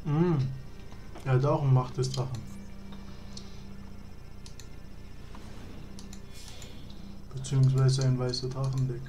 Mm. Er hat auch ein Macht des Drachen. Beziehungsweise ein weißer Drachendeck.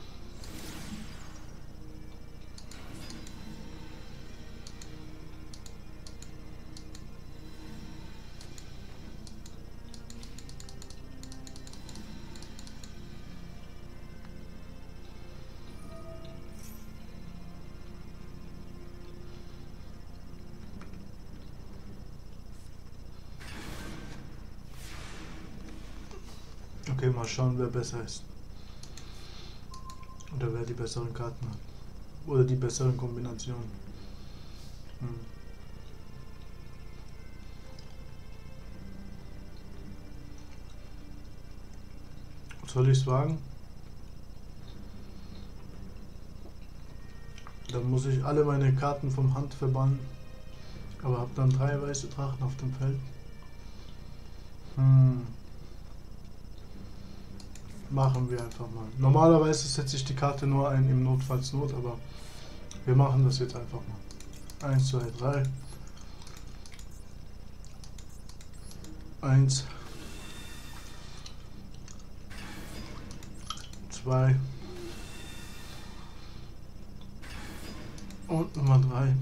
Okay, mal schauen, wer besser ist. Oder wer die besseren Karten hat. Oder die besseren Kombinationen. Hm. Soll ich es wagen? Dann muss ich alle meine Karten vom Hand verbannen. Aber habe dann 3 weiße Drachen auf dem Feld. Machen wir einfach mal. Normalerweise setze ich die Karte nur ein im Notfallsnot, aber wir machen das jetzt einfach mal. 1, 2, 3. 1, 2 und Nummer 3.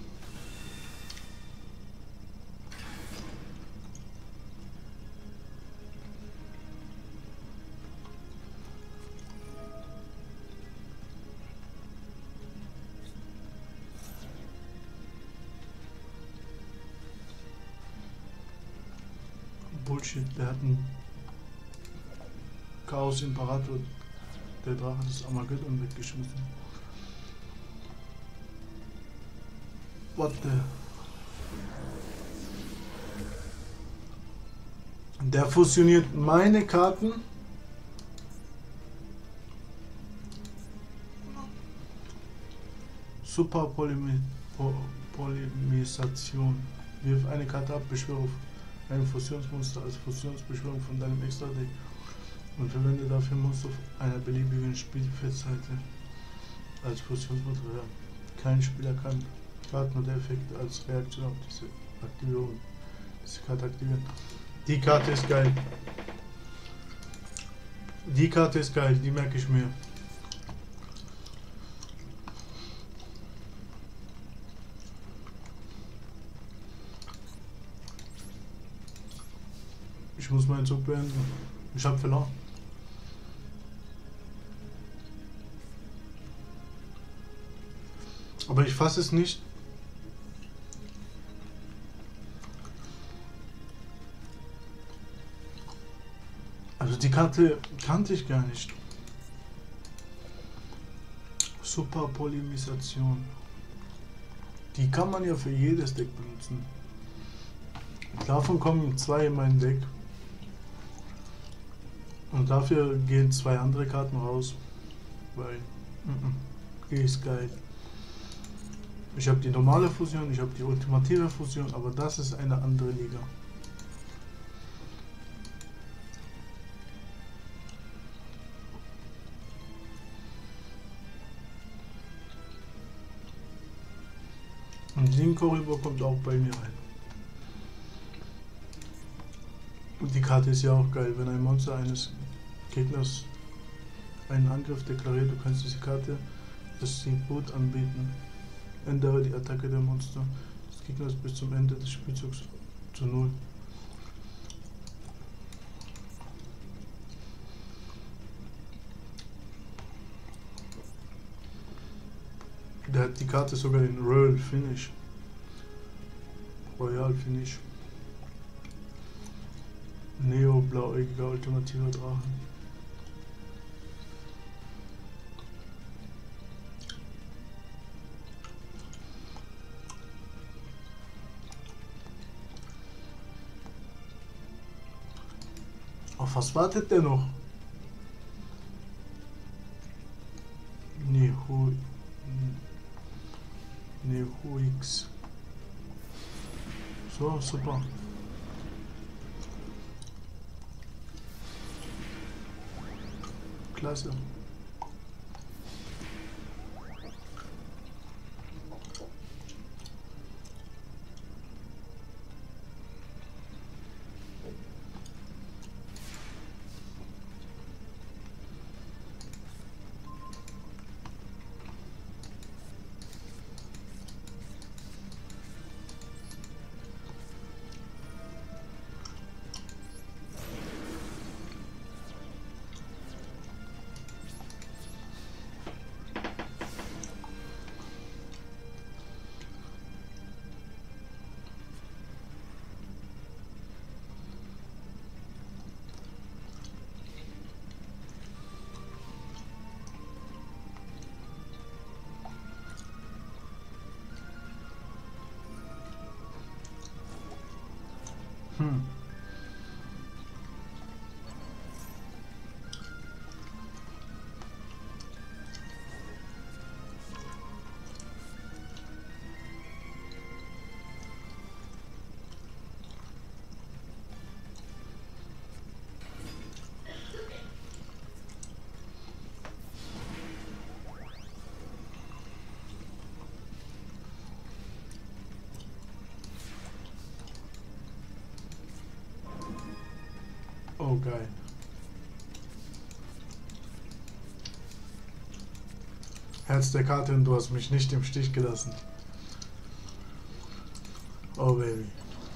Bullshit, der hat einen Chaos Imperator. Der Drache hat das Armageddon weggeschmissen. What the... Der fusioniert meine Karten. Super Polymerisation. Wirf eine Karte ab, beschwöre ein Fusionsmonster als Fusionsbeschwörung von deinem Extra-Deck und verwende dafür Monster auf einer beliebigen Spielfeldseite als Fusionsmaterial. Kein Spieler kann Karten oder Effekte als Reaktion auf diese Aktivierung diese Karte aktivieren. Die Karte ist geil. Die Karte ist geil, die merke ich mir. Ich muss meinen Zug beenden. Ich habe verloren. Aber ich fasse es nicht. Also die Karte kannte ich gar nicht. Super Polymerisation. Die kann man ja für jedes Deck benutzen. Davon kommen 2 in mein Deck. Und dafür gehen 2 andere Karten raus. Weil die ist geil. Ich habe die normale Fusion, ich habe die ultimative Fusion, aber das ist eine andere Liga. Und Linkorriber kommt auch bei mir rein. Und die Karte ist ja auch geil, wenn ein Monster eines Gegners einen Angriff deklariert, du kannst diese Karte das Tribut anbieten. Ändere die Attacke der Monster des Gegners bis zum Ende des Spielzugs zu 0. Der hat die Karte sogar in Royal Finish. Royal Finish. Neo blauäugiger ultimativer Drachen. Auf was wartet der noch? Nehuix. So, super. Klasse. Hm. Oh, geil. Herz der Karte und du hast mich nicht im Stich gelassen. Oh, Baby.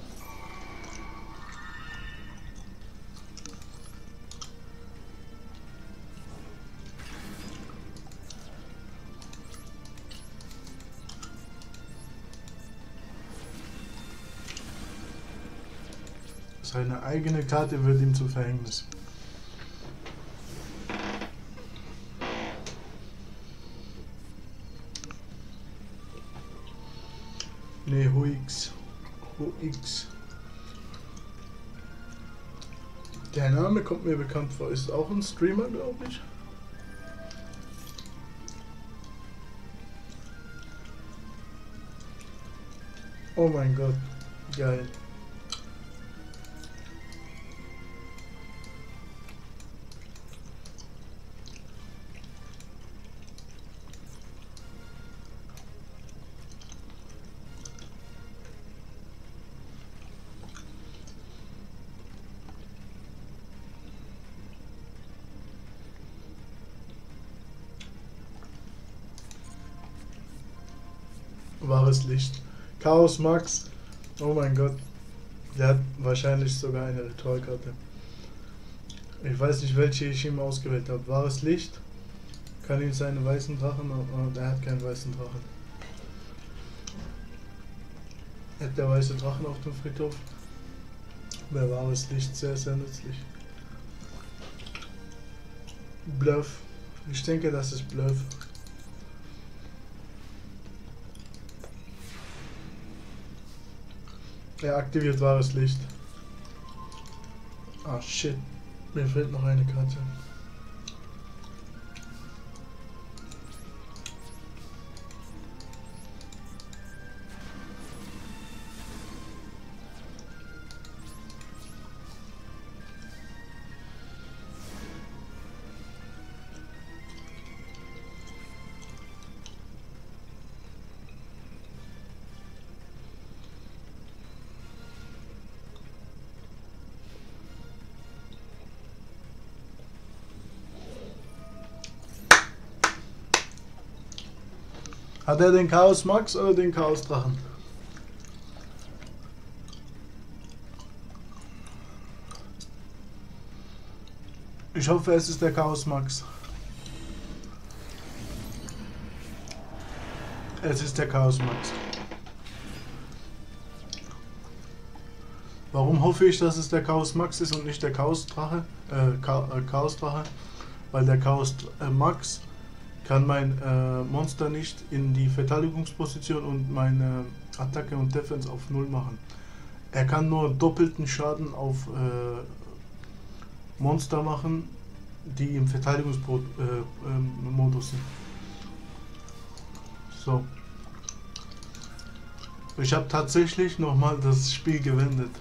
Seine eigene Karte wird ihm zu Verhängnis. Nee, Huix. Huix. Der Name kommt mir bekannt vor. Ist auch ein Streamer, glaube ich. Oh mein Gott. Geil. Wahres Licht. Chaos Max. Oh mein Gott. Der hat wahrscheinlich sogar eine Ritualkarte. Ich weiß nicht, welche ich ihm ausgewählt habe. Wahres Licht. Kann ihm seine weißen Drachen, aber er hat keinen weißen Drachen. Hat der weiße Drachen auf dem Friedhof? Bei wahres Licht sehr, sehr nützlich. Bluff. Ich denke, das ist Bluff. Er aktiviert wahres Licht. Ah, shit. Mir fehlt noch eine Karte. Hat er den Chaos Max oder den Chaos Drachen? Ich hoffe, es ist der Chaos Max. Es ist der Chaos Max. Warum hoffe ich, dass es der Chaos Max ist und nicht der Chaos Drache? Chaos Drache? Weil der Chaos Max kann mein Monster nicht in die Verteidigungsposition und meine Attacke und Defense auf 0 machen. Er kann nur doppelten Schaden auf Monster machen, die im Verteidigungsmodus sind. So. Ich habe tatsächlich nochmal das Spiel gewendet.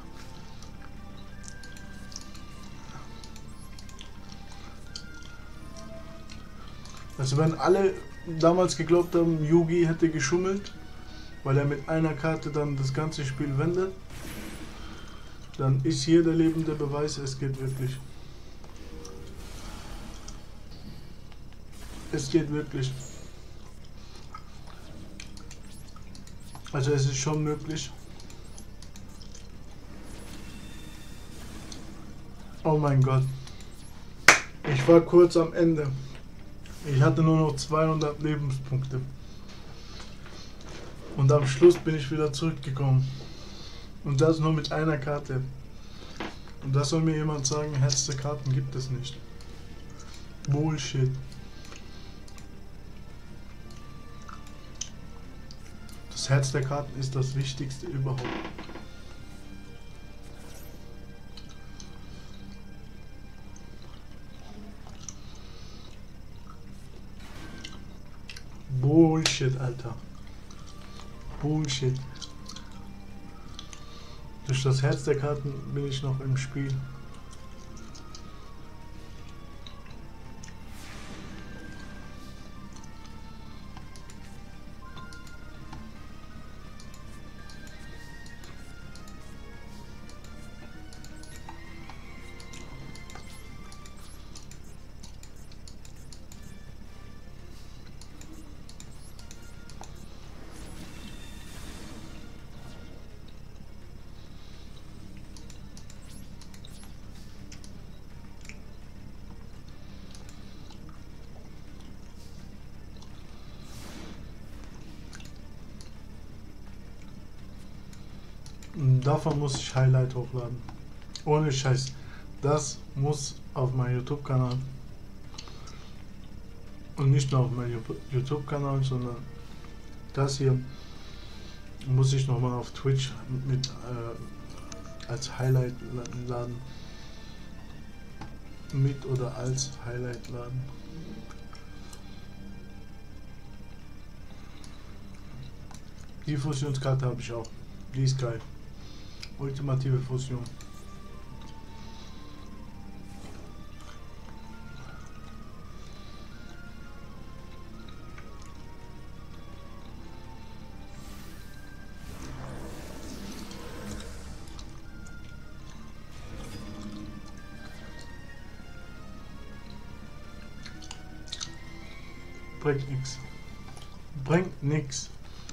Also wenn alle damals geglaubt haben, Yugi hätte geschummelt, weil er mit einer Karte dann das ganze Spiel wendet, dann ist hier der lebende Beweis, es geht wirklich. Es geht wirklich. Also es ist schon möglich. Oh mein Gott. Ich war kurz am Ende. Ich hatte nur noch 200 Lebenspunkte. Und am Schluss bin ich wieder zurückgekommen. Und das nur mit einer Karte. Und da soll mir jemand sagen, Herz der Karten gibt es nicht. Bullshit. Das Herz der Karten ist das Wichtigste überhaupt. Bullshit, Alter. Bullshit. Durch das Herz der Karten bin ich noch im Spiel. Davon muss ich Highlight hochladen. Ohne Scheiß. Das muss auf meinen YouTube-Kanal. Und nicht nur auf meinen YouTube-Kanal, sondern das hier muss ich nochmal auf Twitch mit als Highlight laden. Mit oder als Highlight laden. Die Fusionskarte habe ich auch. Die ist geil. Ultimative Fusion. Bringt nix. Bringt nix.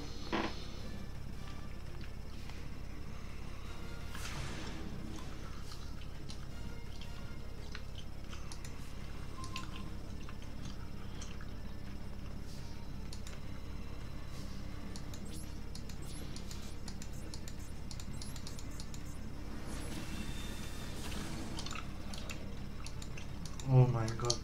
Oh mein Gott.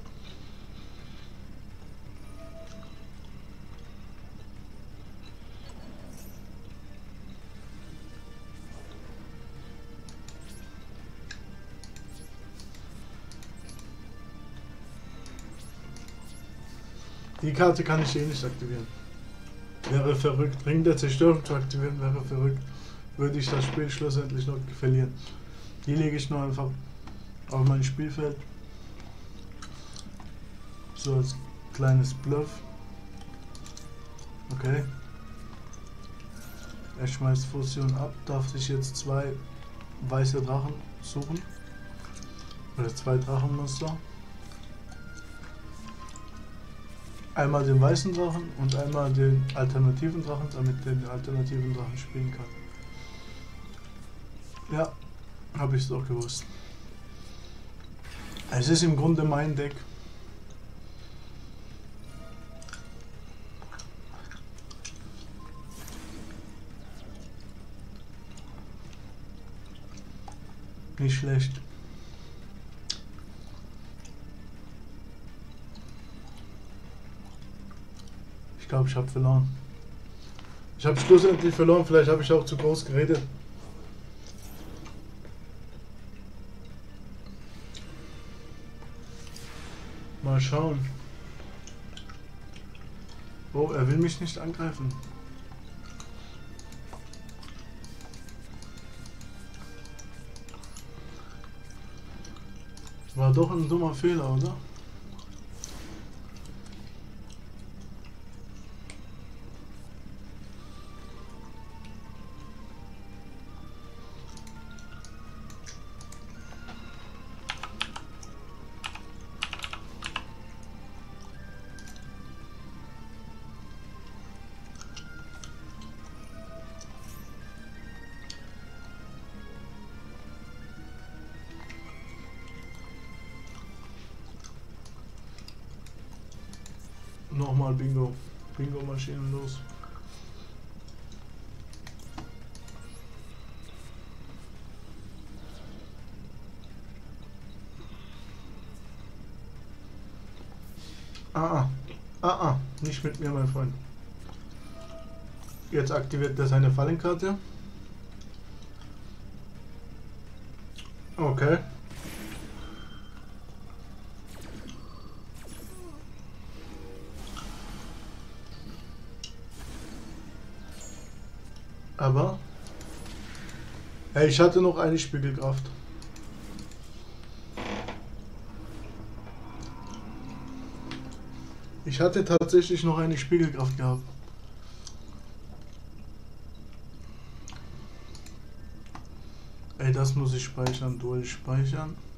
Die Karte kann ich eh nicht aktivieren. Wäre verrückt. Ring der Zerstörung zu aktivieren wäre verrückt. Würde ich das Spiel schlussendlich noch verlieren. Die lege ich nur einfach auf mein Spielfeld. So als kleines Bluff. Okay. Er schmeißt Fusion ab, darf sich jetzt zwei weiße Drachen suchen. Oder zwei Drachenmuster. Einmal den weißen Drachen und einmal den alternativen Drachen, damit er den alternativen Drachen spielen kann. Ja, habe ich es doch gewusst. Es ist im Grunde mein Deck. Nicht schlecht. Ich glaube, ich habe verloren. Ich habe schlussendlich verloren. Vielleicht habe ich auch zu groß geredet. Mal schauen. Oh, er will mich nicht angreifen. War doch ein dummer Fehler, oder? Nochmal Bingo. Bingo-Maschinen los. Nicht mit mir, mein Freund. Jetzt aktiviert er seine Fallenkarte. Okay. Aber hey, ich hatte noch eine Spiegelkraft. Ich hatte tatsächlich noch eine Spiegelkraft gehabt. Ey, das muss ich speichern, durch speichern.